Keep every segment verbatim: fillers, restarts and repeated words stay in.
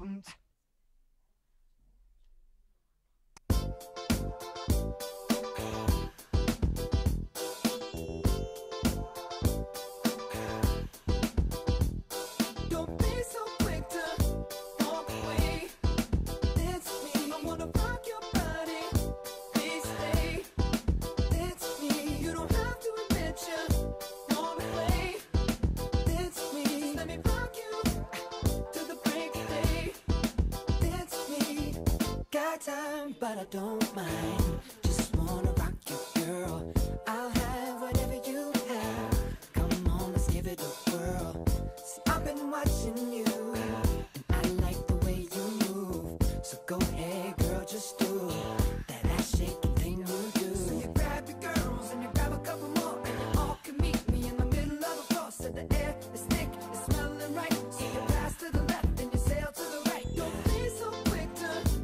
Time, but I don't mind. Just wanna rock you, girl. I'll have whatever you have. Come on, let's give it a whirl. See, I've been watching you, and I like the way you move. So go ahead, girl, just do that ass shaking thing you do. So you grab your girls and you grab a couple more, and you all can meet me in the middle of the floor. So the air is thick, it's smelling right. So you pass to the left and you sail to the right. Don't be so quick to.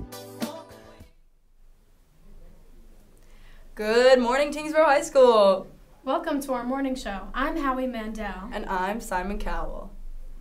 Good morning, Tyngsboro High School. Welcome to our morning show. I'm Howie Mandel. And I'm Simon Cowell.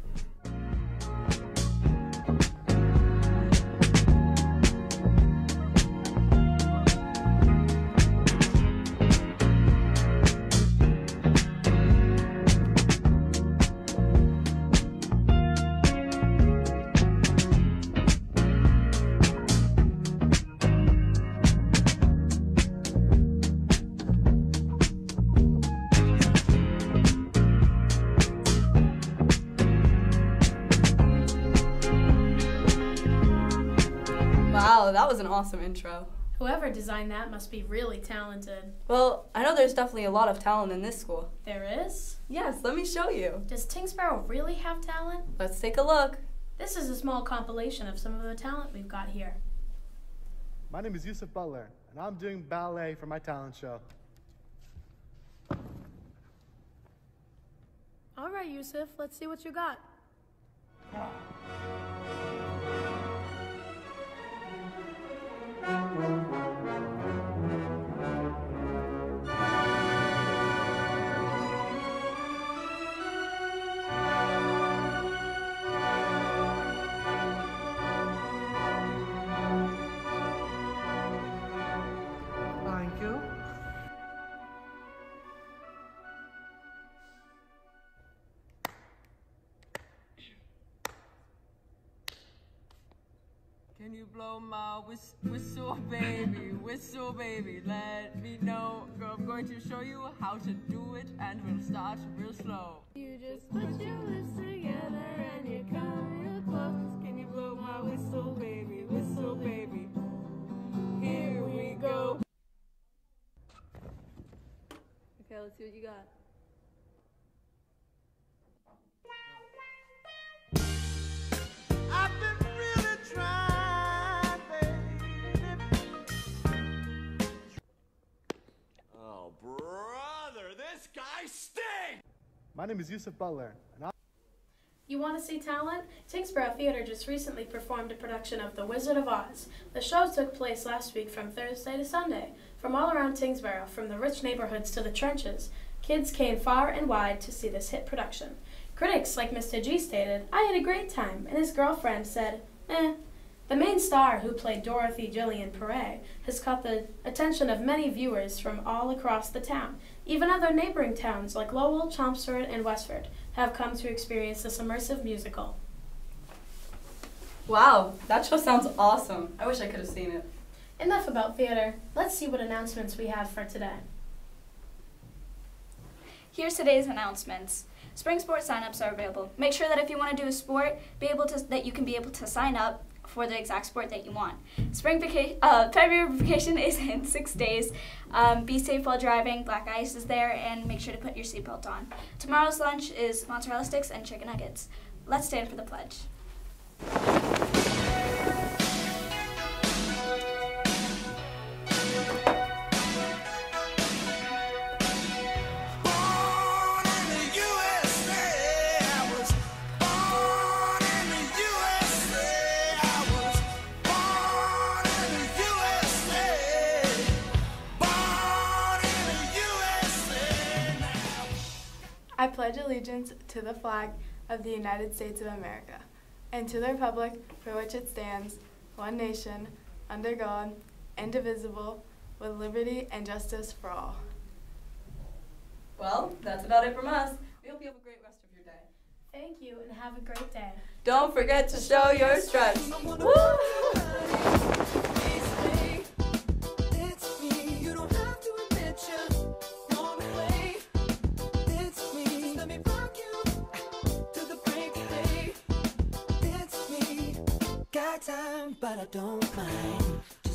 Wow, that was an awesome intro. Whoever designed that must be really talented. Well, I know there's definitely a lot of talent in this school. There is? Yes, let me show you. Does Tyngsboro really have talent? Let's take a look. This is a small compilation of some of the talent we've got here. My name is Yusuf Butler, and I'm doing ballet for my talent show. All right, Yusuf, let's see what you got. Thank you. Can you blow my whis whistle, baby, whistle, baby, let me know. Girl, I'm going to show you how to do it, and we'll start real slow. You just put your lips together and you come real close. Can you blow my whistle, baby, whistle, baby? Here we go. Okay, let's see what you got. I've been really trying, baby. Oh, brother, this guy stinks! My name is Yusuf Butler, and I'm You want to see talent? Tyngsboro Theater just recently performed a production of The Wizard of Oz. The show took place last week from Thursday to Sunday. From all around Tyngsboro, from the rich neighborhoods to the trenches, kids came far and wide to see this hit production. Critics like Mister G stated, "I had a great time," and his girlfriend said, "eh." The main star, who played Dorothy Gillian Perret, has caught the attention of many viewers from all across the town. Even other neighboring towns like Lowell, Chelmsford, and Westford have come to experience this immersive musical. Wow, that show sounds awesome. I wish I could have seen it. Enough about theater. Let's see what announcements we have for today. Here's today's announcements. Spring sports signups are available. Make sure that if you want to do a sport, be able to that you can be able to sign up for the exact sport that you want. Spring vacation, uh, February vacation is in six days. Um, be safe while driving. Black ice is there, and make sure to put your seatbelt on. Tomorrow's lunch is mozzarella sticks and chicken nuggets. Let's stand for the pledge. I pledge allegiance to the flag of the United States of America and to the republic for which it stands, one nation, under God, indivisible, with liberty and justice for all. Well, that's about it from us. We hope you have a great rest of your day. Thank you and have a great day. Don't forget to show your stripes. Woo! Got time, but I don't mind.